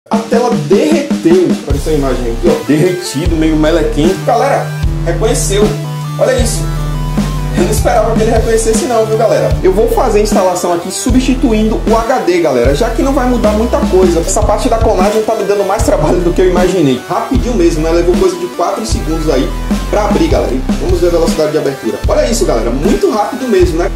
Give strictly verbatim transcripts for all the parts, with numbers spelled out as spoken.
A tela derreteu. Apareceu a imagem aqui, ó. Derretido, meio melequento. Galera, reconheceu. Olha isso. Eu não esperava que ele reconhecesse não, viu, galera? Eu vou fazer a instalação aqui substituindo o H D, galera, já que não vai mudar muita coisa. Essa parte da clonagem tá me dando mais trabalho do que eu imaginei. Rapidinho mesmo, né? Levou coisa de quatro segundos aí pra abrir, galera. Vamos ver a velocidade de abertura. Olha isso, galera. Muito rápido mesmo, né?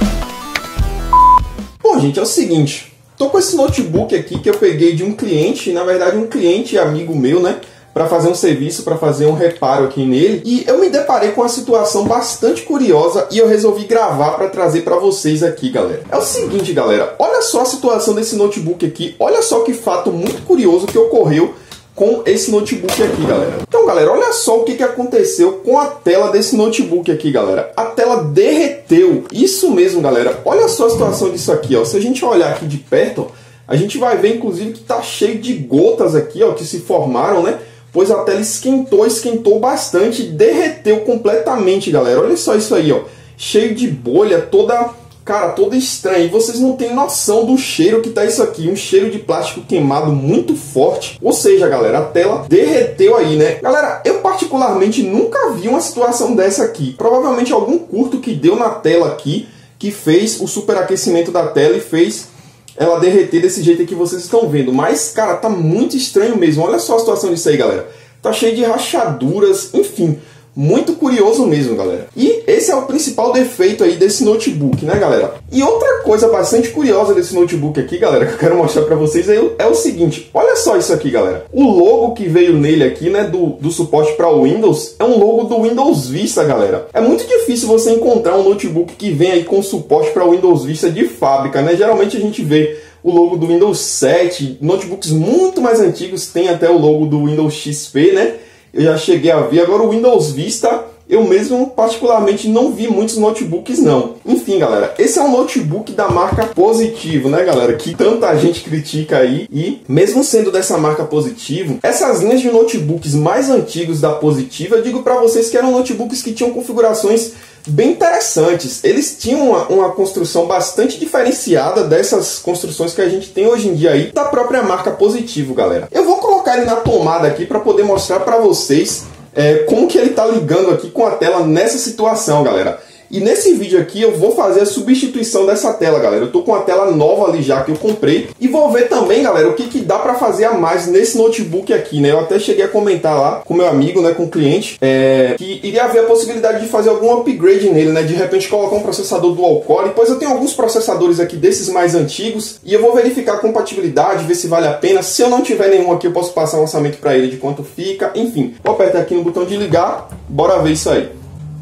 Bom, gente, é o seguinte. Tô com esse notebook aqui que eu peguei de um cliente, na verdade um cliente amigo meu, né? Para fazer um serviço, para fazer um reparo aqui nele. E eu me deparei com uma situação bastante curiosa e eu resolvi gravar para trazer para vocês aqui, galera. É o seguinte, galera, olha só a situação desse notebook aqui, olha só que fato muito curioso que ocorreu com esse notebook aqui, galera. Então, galera, olha só o que, que aconteceu com a tela desse notebook aqui, galera. A tela derreteu. Isso mesmo, galera. Olha só a situação disso aqui, ó. Se a gente olhar aqui de perto, ó, a gente vai ver, inclusive, que tá cheio de gotas aqui, ó, que se formaram, né? Pois a tela esquentou, esquentou bastante, derreteu completamente, galera. Olha só isso aí, ó. Cheio de bolha, toda, cara, toda estranha. E vocês não têm noção do cheiro que tá isso aqui. Um cheiro de plástico queimado muito forte. Ou seja, galera, a tela derreteu aí, né? Galera, eu particularmente nunca vi uma situação dessa aqui. Provavelmente algum curto que deu na tela aqui, que fez o superaquecimento da tela e fez ela derreter desse jeito que vocês estão vendo. Mas, cara, tá muito estranho mesmo. Olha só a situação disso aí, galera. Tá cheio de rachaduras, enfim. Muito curioso mesmo, galera. E esse é o principal defeito aí desse notebook, né, galera? E outra coisa bastante curiosa desse notebook aqui, galera, que eu quero mostrar pra vocês é o, é o seguinte. Olha só isso aqui, galera. O logo que veio nele aqui, né, do, do suporte para o Windows, é um logo do Windows Vista, galera. É muito difícil você encontrar um notebook que vem aí com suporte para o Windows Vista de fábrica, né? Geralmente a gente vê o logo do Windows sete, notebooks muito mais antigos tem até o logo do Windows X P, né? Eu já cheguei a ver. Agora o Windows Vista, eu mesmo particularmente não vi muitos notebooks não. Enfim, galera, esse é um notebook da marca Positivo, né, galera? Que tanta gente critica aí. E mesmo sendo dessa marca Positivo, essas linhas de notebooks mais antigos da Positivo, eu digo para vocês que eram notebooks que tinham configurações bem interessantes. Eles tinham uma, uma construção bastante diferenciada dessas construções que a gente tem hoje em dia aí da própria marca Positivo, galera. Eu vou colocar ele na tomada aqui para poder mostrar para vocês é, como que ele tá ligando aqui com a tela nessa situação, galera. E nesse vídeo aqui eu vou fazer a substituição dessa tela, galera. Eu tô com a tela nova ali já que eu comprei. E vou ver também, galera, o que, que dá pra fazer a mais nesse notebook aqui, né? Eu até cheguei a comentar lá com meu amigo, né, com o cliente, é, que iria haver a possibilidade de fazer algum upgrade nele, né? De repente colocar um processador dual core. Pois eu tenho alguns processadores aqui desses mais antigos. E eu vou verificar a compatibilidade, ver se vale a pena. Se eu não tiver nenhum aqui, eu posso passar um orçamento pra ele de quanto fica. Enfim, vou apertar aqui no botão de ligar. Bora ver isso aí.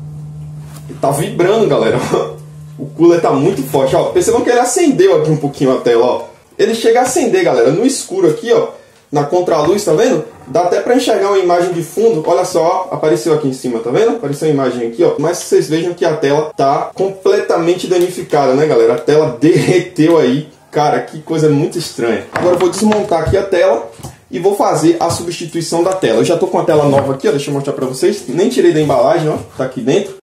Tá vibrando, galera. O cooler tá muito forte, ó. Percebam que ele acendeu aqui um pouquinho a tela, ó. Ele chega a acender, galera, no escuro aqui, ó. Na contraluz, tá vendo? Dá até pra enxergar uma imagem de fundo. Olha só, ó, apareceu aqui em cima, tá vendo? Apareceu a imagem aqui, ó. Mas vocês vejam que a tela tá completamente danificada, né, galera? A tela derreteu aí. Cara, que coisa muito estranha. Agora eu vou desmontar aqui a tela e vou fazer a substituição da tela. Eu já tô com a tela nova aqui, ó. Deixa eu mostrar pra vocês. Nem tirei da embalagem, ó. Tá aqui dentro.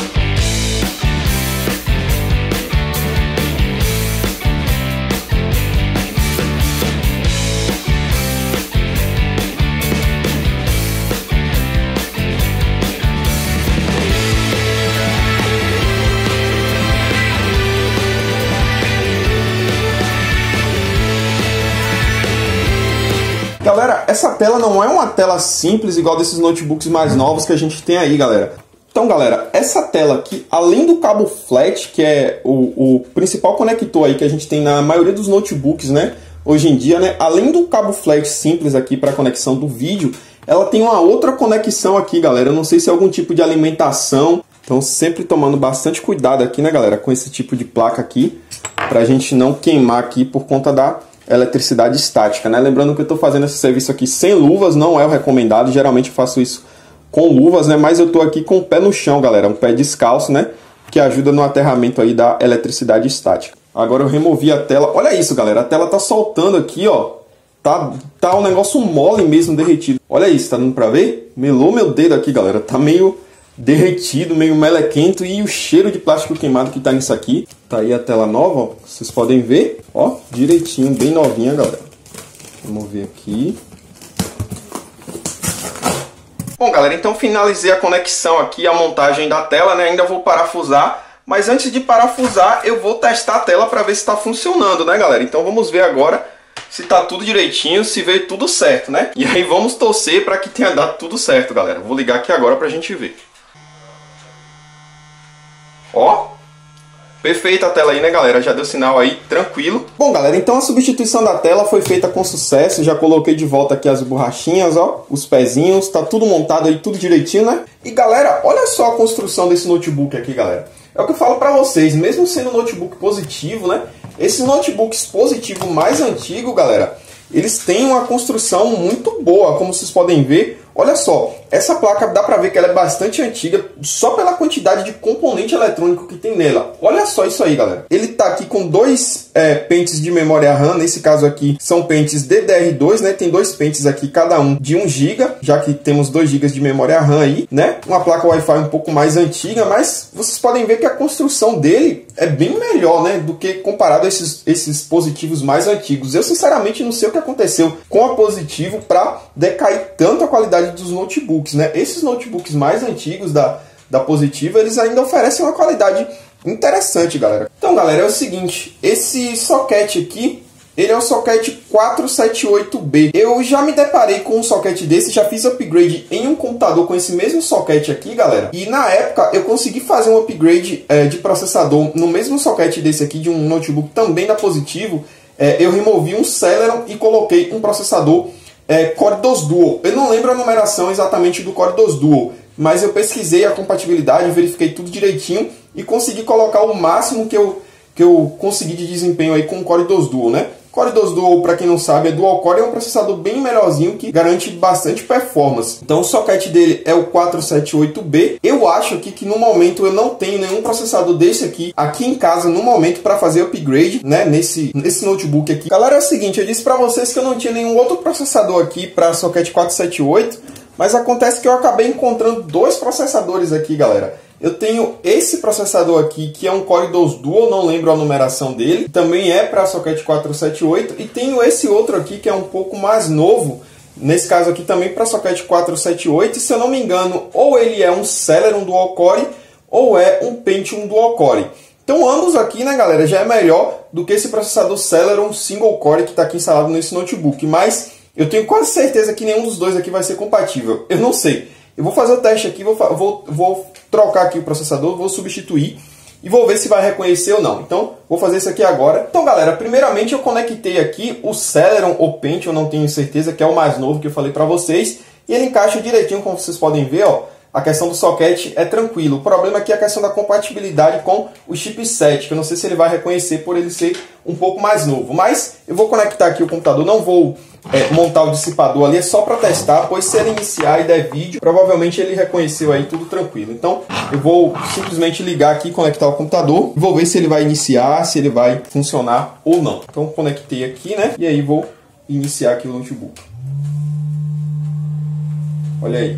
Galera, essa tela não é uma tela simples igual desses notebooks mais novos que a gente tem aí, galera. Então, galera, essa tela aqui, além do cabo flat, que é o, o principal conector aí que a gente tem na maioria dos notebooks, né, hoje em dia, né, além do cabo flat simples aqui para conexão do vídeo, ela tem uma outra conexão aqui, galera. Eu não sei se é algum tipo de alimentação. Então, sempre tomando bastante cuidado aqui, né, galera, com esse tipo de placa aqui, pra gente não queimar aqui por conta da eletricidade estática, né? Lembrando que eu estou fazendo esse serviço aqui sem luvas, não é o recomendado. Geralmente eu faço isso com luvas, né? Mas eu estou aqui com o pé no chão, galera, um pé descalço, né? Que ajuda no aterramento aí da eletricidade estática. Agora eu removi a tela. Olha isso, galera, a tela tá soltando aqui, ó. Tá, tá um negócio mole mesmo, derretido. Olha isso, tá dando pra ver? Melou meu dedo aqui, galera. Tá meio derretido, meio melequento, e o cheiro de plástico queimado que tá nisso aqui. Tá aí a tela nova, ó. Vocês podem ver, ó, direitinho, bem novinha, galera. Vamos ver aqui. Bom, galera, então finalizei a conexão aqui, a montagem da tela, né? Ainda vou parafusar, mas antes de parafusar, eu vou testar a tela para ver se está funcionando, né, galera? Então vamos ver agora se tá tudo direitinho, se veio tudo certo, né? E aí vamos torcer para que tenha dado tudo certo, galera. Vou ligar aqui agora pra gente ver. Ó, perfeita a tela aí, né, galera? Já deu sinal aí, tranquilo. Bom, galera, então a substituição da tela foi feita com sucesso. Já coloquei de volta aqui as borrachinhas, ó, os pezinhos. Tá tudo montado aí, tudo direitinho, né? E, galera, olha só a construção desse notebook aqui, galera. É o que eu falo pra vocês, mesmo sendo um notebook positivo, né? Esses notebooks positivos mais antigos, galera, eles têm uma construção muito boa, como vocês podem ver. Olha só, essa placa dá pra ver que ela é bastante antiga, só pela quantidade de componente eletrônico que tem nela. Olha só isso aí, galera. Ele tá aqui com dois é, pentes de memória RAM, nesse caso aqui são pentes D D R dois, né? Tem dois pentes aqui, cada um de um giga, já que temos dois gigas de memória RAM aí, né? Uma placa Wi-Fi um pouco mais antiga, mas vocês podem ver que a construção dele é bem melhor, né? Do que comparado a esses, esses positivos mais antigos. Eu, sinceramente, não sei o que aconteceu com a positivo para decair tanto a qualidade dos notebooks, né? Esses notebooks mais antigos da, da Positivo, eles ainda oferecem uma qualidade interessante, galera. Então, galera, é o seguinte, esse socket aqui, ele é o socket quatrocentos e setenta e oito B. Eu já me deparei com um socket desse, já fiz upgrade em um computador com esse mesmo socket aqui, galera. E na época eu consegui fazer um upgrade é, de processador no mesmo socket desse aqui, de um notebook também da Positivo. É, eu removi um Celeron e coloquei um processador É, Core dois Duo. Eu não lembro a numeração exatamente do Core dois Duo, mas eu pesquisei a compatibilidade, verifiquei tudo direitinho e consegui colocar o máximo que eu, que eu consegui de desempenho aí com o Core dois Duo, né? Core dois Duo, para quem não sabe, é Dual Core, é um processador bem melhorzinho que garante bastante performance. Então o socket dele é o quatrocentos e setenta e oito B. Eu acho aqui que no momento eu não tenho nenhum processador desse aqui, aqui em casa no momento para fazer upgrade, né, nesse, nesse notebook aqui. Galera, é o seguinte, eu disse para vocês que eu não tinha nenhum outro processador aqui para socket quatrocentos e setenta e oito, mas acontece que eu acabei encontrando dois processadores aqui, galera. Eu tenho esse processador aqui, que é um Core dois Duo, não lembro a numeração dele. Também é para socket quatrocentos e setenta e oito. E tenho esse outro aqui, que é um pouco mais novo. Nesse caso aqui também para socket quatrocentos e setenta e oito. E se eu não me engano, ou ele é um Celeron Dual Core, ou é um Pentium Dual Core. Então ambos aqui, né, galera, já é melhor do que esse processador Celeron Single Core que está aqui instalado nesse notebook. Mas eu tenho quase certeza que nenhum dos dois aqui vai ser compatível. Eu não sei. Eu vou fazer o teste aqui, vou, vou, vou trocar aqui o processador, vou substituir e vou ver se vai reconhecer ou não. Então, vou fazer isso aqui agora. Então, galera, primeiramente eu conectei aqui o Celeron ou Pentium, eu não tenho certeza, que é o mais novo que eu falei para vocês. E ele encaixa direitinho, como vocês podem ver, ó. A questão do socket é tranquilo. O problema aqui é a questão da compatibilidade com o chipset, que eu não sei se ele vai reconhecer por ele ser um pouco mais novo. Mas eu vou conectar aqui o computador, não vou é, montar o dissipador ali, é só para testar, pois se ele iniciar e der vídeo, provavelmente ele reconheceu aí tudo tranquilo. Então eu vou simplesmente ligar aqui, conectar o computador, vou ver se ele vai iniciar, se ele vai funcionar ou não. Então conectei aqui, né? E aí vou iniciar aqui o notebook. Olha aí.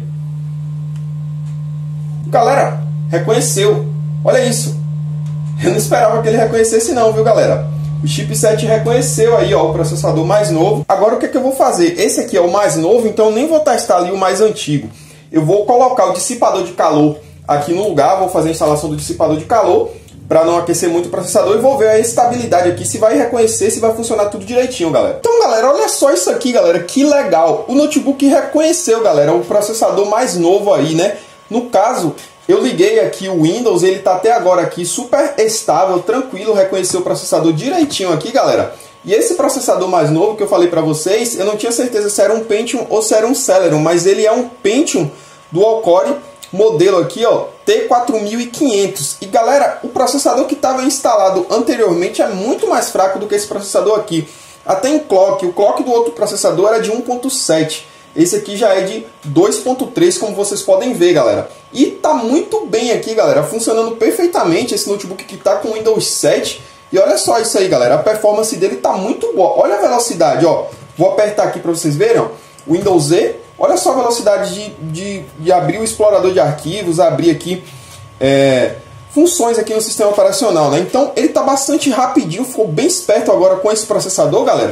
Galera, reconheceu. Olha isso. Eu não esperava que ele reconhecesse não, viu, galera? O chipset reconheceu aí, ó, o processador mais novo. Agora o que é que eu vou fazer? Esse aqui é o mais novo, então eu nem vou testar ali o mais antigo. Eu vou colocar o dissipador de calor aqui no lugar, vou fazer a instalação do dissipador de calor para não aquecer muito o processador e vou ver a estabilidade aqui, se vai reconhecer, se vai funcionar tudo direitinho, galera. Então, galera, olha só isso aqui, galera, que legal. O notebook reconheceu, galera, o processador mais novo aí, né? No caso, eu liguei aqui o Windows, ele está até agora aqui super estável, tranquilo, reconheceu o processador direitinho aqui, galera. E esse processador mais novo que eu falei para vocês, eu não tinha certeza se era um Pentium ou se era um Celeron, mas ele é um Pentium Dual Core, modelo aqui, ó, T quatro mil e quinhentos. E galera, o processador que estava instalado anteriormente é muito mais fraco do que esse processador aqui. Até em clock, o clock do outro processador era de um ponto sete. Esse aqui já é de dois ponto três, como vocês podem ver, galera. E tá muito bem aqui, galera, funcionando perfeitamente esse notebook que tá com Windows sete. E olha só isso aí, galera, a performance dele tá muito boa. Olha a velocidade, ó. Vou apertar aqui para vocês verem, ó. Windows Z. Olha só a velocidade de, de, de abrir o explorador de arquivos, abrir aqui é, funções aqui no sistema operacional, né? Então ele tá bastante rapidinho, ficou bem esperto agora com esse processador, galera.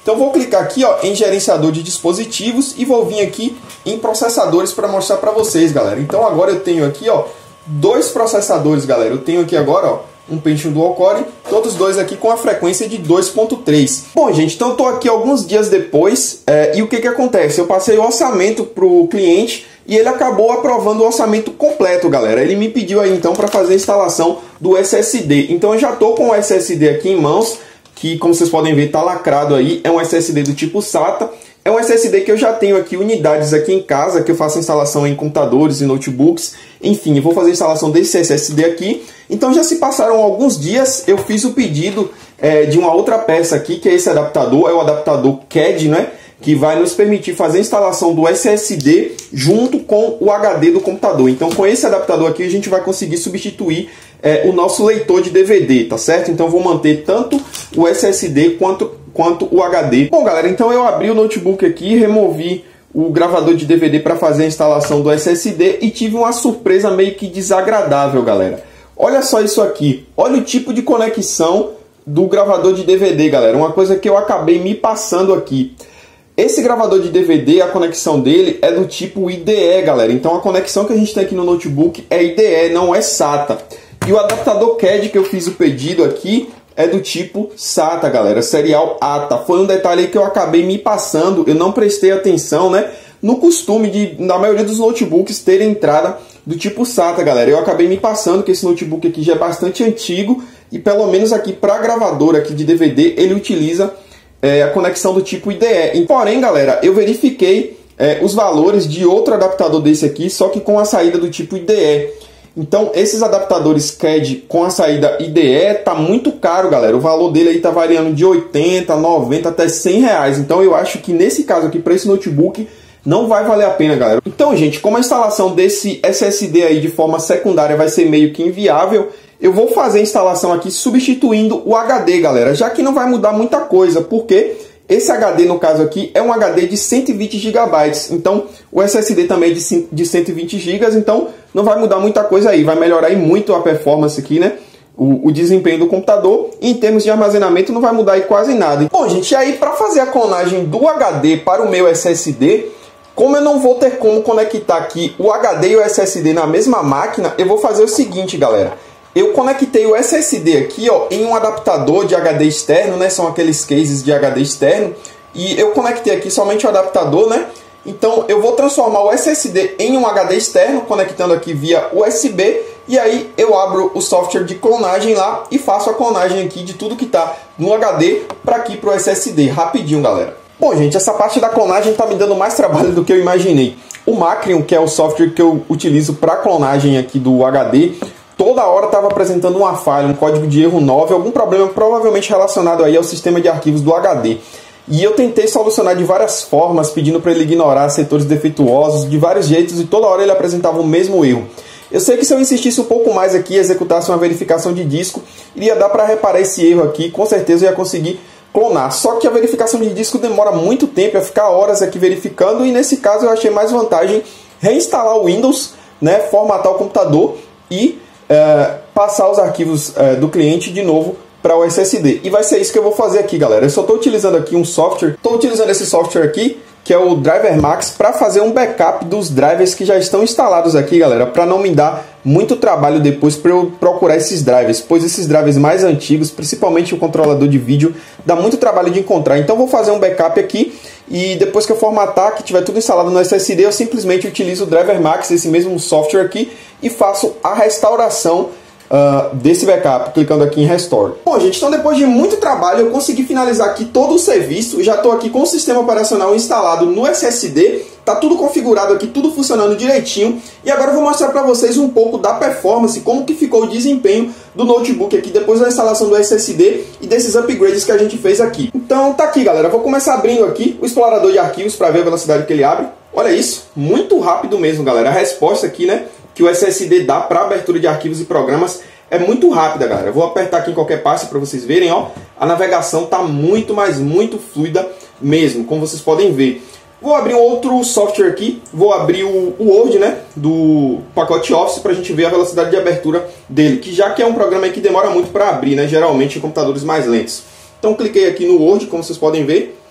Então vou clicar aqui, ó, em gerenciador de dispositivos e vou vir aqui em processadores para mostrar para vocês, galera. Então agora eu tenho aqui, ó, dois processadores, galera. Eu tenho aqui agora, ó, um Pentium Dual Core, todos dois aqui com a frequência de dois ponto três. Bom, gente, então eu tô aqui alguns dias depois é, e o que que acontece? Eu passei o orçamento pro cliente e ele acabou aprovando o orçamento completo, galera. Ele me pediu aí então para fazer a instalação do S S D. Então eu já tô com o S S D aqui em mãos, que como vocês podem ver tá lacrado aí, é um S S D do tipo SATA. É um S S D que eu já tenho aqui unidades aqui em casa, que eu faço instalação em computadores e notebooks. Enfim, eu vou fazer a instalação desse S S D aqui. Então já se passaram alguns dias, eu fiz o pedido é, de uma outra peça aqui, que é esse adaptador, é o adaptador C A D, né? Que vai nos permitir fazer a instalação do S S D junto com o H D do computador. Então com esse adaptador aqui a gente vai conseguir substituir é, o nosso leitor de D V D, tá certo? Então vou manter tanto o S S D quanto, quanto o H D. Bom, galera, então eu abri o notebook aqui, removi o gravador de D V D para fazer a instalação do S S D e tive uma surpresa meio que desagradável, galera. Olha só isso aqui, olha o tipo de conexão do gravador de D V D, galera. Uma coisa que eu acabei me passando aqui. Esse gravador de D V D, a conexão dele é do tipo I D E, galera. Então a conexão que a gente tem aqui no notebook é I D E, não é SATA. E o adaptador C A D que eu fiz o pedido aqui é do tipo SATA, galera, serial A T A. Foi um detalhe aí que eu acabei me passando, eu não prestei atenção, né, no costume de, na maioria dos notebooks, terem entrada do tipo SATA, galera. Eu acabei me passando que esse notebook aqui já é bastante antigo e pelo menos aqui para gravador aqui de D V D ele utiliza é, a conexão do tipo I D E. E, porém, galera, eu verifiquei é, os valores de outro adaptador desse aqui, só que com a saída do tipo I D E. Então, esses adaptadores C A D com a saída I D E tá muito caro, galera. O valor dele aí tá variando de oitenta, noventa até cem reais. Então, eu acho que nesse caso aqui, para esse notebook, não vai valer a pena, galera. Então, gente, como a instalação desse S S D aí de forma secundária vai ser meio que inviável, eu vou fazer a instalação aqui substituindo o H D, galera. Já que não vai mudar muita coisa, porque esse H D, no caso aqui, é um H D de cento e vinte gigabytes. Então, o S S D também é de, de cento e vinte gigas, então não vai mudar muita coisa aí. Vai melhorar aí muito a performance aqui, né? O, o desempenho do computador. E em termos de armazenamento, não vai mudar aí quase nada. Bom, gente, aí para fazer a clonagem do H D para o meu S S D, como eu não vou ter como conectar aqui o H D e o S S D na mesma máquina, eu vou fazer o seguinte, galera. Eu conectei o S S D aqui, ó, em um adaptador de H D externo, né? São aqueles cases de H D externo. E eu conectei aqui somente o adaptador, né? Então eu vou transformar o S S D em um H D externo, conectando aqui via U S B. E aí eu abro o software de clonagem lá e faço a clonagem aqui de tudo que está no H D para aqui para o S S D. Rapidinho, galera. Bom, gente, essa parte da clonagem está me dando mais trabalho do que eu imaginei. O Macrium, que é o software que eu utilizo para clonagem aqui do H D, toda hora estava apresentando uma falha, um código de erro nove, algum problema provavelmente relacionado aí ao sistema de arquivos do H D. E eu tentei solucionar de várias formas, pedindo para ele ignorar setores defeituosos, de vários jeitos, e toda hora ele apresentava o mesmo erro. Eu sei que se eu insistisse um pouco mais aqui e executasse uma verificação de disco, iria dar para reparar esse erro aqui, com certeza eu ia conseguir clonar. Só que a verificação de disco demora muito tempo, ia ficar horas aqui verificando, e nesse caso eu achei mais vantagem reinstalar o Windows, né, formatar o computador e É, passar os arquivos é, do cliente de novo para o S S D. E vai ser isso que eu vou fazer aqui, galera. Eu só estou utilizando aqui um software, estou utilizando esse software aqui, que é o Driver Max, para fazer um backup dos drivers que já estão instalados aqui, galera, para não me dar muito trabalho depois para eu procurar esses drivers, pois esses drivers mais antigos, principalmente o controlador de vídeo, dá muito trabalho de encontrar. Então vou fazer um backup aqui e depois que eu formatar, que tiver tudo instalado no S S D, eu simplesmente utilizo o Driver Max, esse mesmo software aqui, e faço a restauração Uh, desse backup, clicando aqui em Restore. Bom, gente, então depois de muito trabalho eu consegui finalizar aqui todo o serviço. Já estou aqui com o sistema operacional instalado no S S D, tá tudo configurado aqui, tudo funcionando direitinho. E agora eu vou mostrar para vocês um pouco da performance, como que ficou o desempenho do notebook aqui depois da instalação do S S D e desses upgrades que a gente fez aqui. Então tá aqui, galera, eu vou começar abrindo aqui o explorador de arquivos para ver a velocidade que ele abre. Olha isso, muito rápido mesmo, galera. A resposta aqui, né, que o S S D dá para abertura de arquivos e programas é muito rápida, galera. Eu vou apertar aqui em qualquer passo para vocês verem, ó. A navegação está muito, mas muito fluida mesmo, como vocês podem ver. Vou abrir um outro software aqui, vou abrir o, o Word, né, do pacote Office, para a gente ver a velocidade de abertura dele, que já que é um programa que demora muito para abrir, né, geralmente em computadores mais lentos. Então cliquei aqui no Word, como vocês podem ver.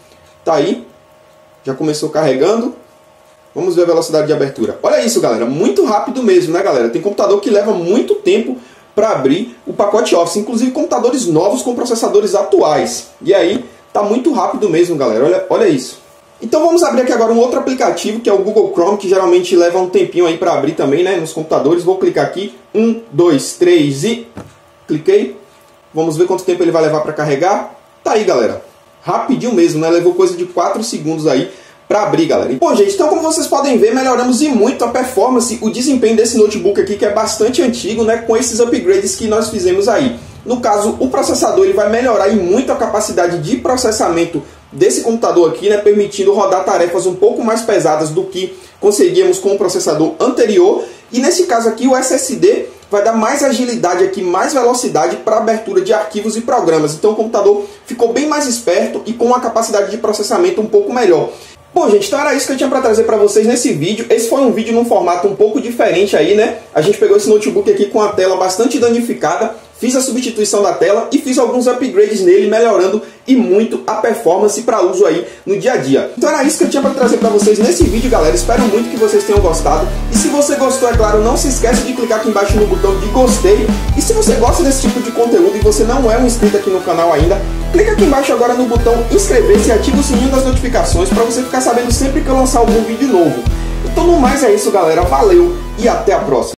tá aí, já começou carregando. Vamos ver a velocidade de abertura. Olha isso, galera, muito rápido mesmo, né, galera? Tem computador que leva muito tempo para abrir o pacote Office, inclusive computadores novos com processadores atuais. E aí, tá muito rápido mesmo, galera. Olha, olha isso. Então vamos abrir aqui agora um outro aplicativo, que é o Google Chrome, que geralmente leva um tempinho aí para abrir também, né, nos computadores. Vou clicar aqui, um, dois, três e... cliquei. Vamos ver quanto tempo ele vai levar para carregar. Tá aí, galera. Rapidinho mesmo, né? Levou coisa de quatro segundos aí para abrir, galera. Bom, gente, então como vocês podem ver, melhoramos e muito a performance, o desempenho desse notebook aqui, que é bastante antigo, né, com esses upgrades que nós fizemos aí. No caso, o processador ele vai melhorar e muito a capacidade de processamento desse computador aqui, né, permitindo rodar tarefas um pouco mais pesadas do que conseguíamos com o processador anterior. E nesse caso aqui, o S S D vai dar mais agilidade aqui, mais velocidade para abertura de arquivos e programas. Então o computador ficou bem mais esperto e com uma capacidade de processamento um pouco melhor. Bom, gente, então era isso que eu tinha para trazer para vocês nesse vídeo. Esse foi um vídeo num formato um pouco diferente aí, né? A gente pegou esse notebook aqui com a tela bastante danificada, fiz a substituição da tela e fiz alguns upgrades nele, melhorando e muito a performance para uso aí no dia a dia. Então era isso que eu tinha para trazer para vocês nesse vídeo, galera. Espero muito que vocês tenham gostado. E se você gostou, é claro, não se esquece de clicar aqui embaixo no botão de gostei. E se você gosta desse tipo de conteúdo e você não é um inscrito aqui no canal ainda, clica aqui embaixo agora no botão inscrever-se e ativa o sininho das notificações para você ficar sabendo sempre que eu lançar algum vídeo novo. Então no mais é isso, galera. Valeu e até a próxima.